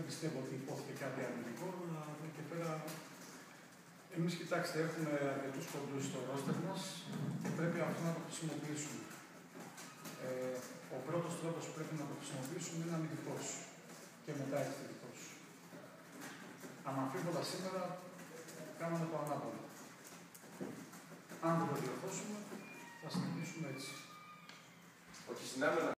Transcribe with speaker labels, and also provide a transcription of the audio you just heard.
Speaker 1: πιστεύω ότι υπόθηκε κάτι αρνητικό, αλλά και πέρα. Εμείς, κοιτάξτε, έχουμε αρκετούς κοντούς στο ρόστερ μας και πρέπει αυτό να το χρησιμοποιήσουμε. Ο πρώτος τρόπος που πρέπει να το χρησιμοποιήσουμε είναι αμυντικός και μετά επιθετικός. Αναμφίβολα σήμερα κάναμε το ανάποδο. Αν δεν το διορθώσουμε, θα συνεχίσουμε έτσι.
Speaker 2: Όχι, συνάδελφε.